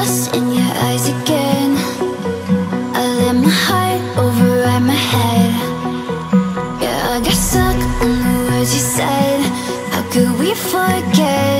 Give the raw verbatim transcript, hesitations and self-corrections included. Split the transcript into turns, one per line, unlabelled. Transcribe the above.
lost in your eyes again. I let my heart override my head. Yeah, I got stuck on the words you said. How could we forget?